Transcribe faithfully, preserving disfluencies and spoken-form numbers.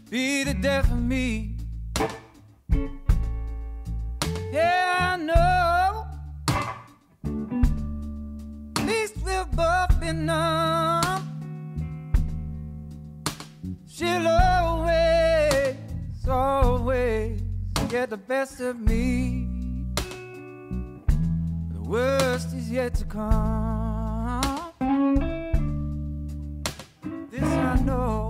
be the death of me. Yeah, I know. At least we'll both be numb. She'll always, always get the best of me. The worst is yet to come. This I know.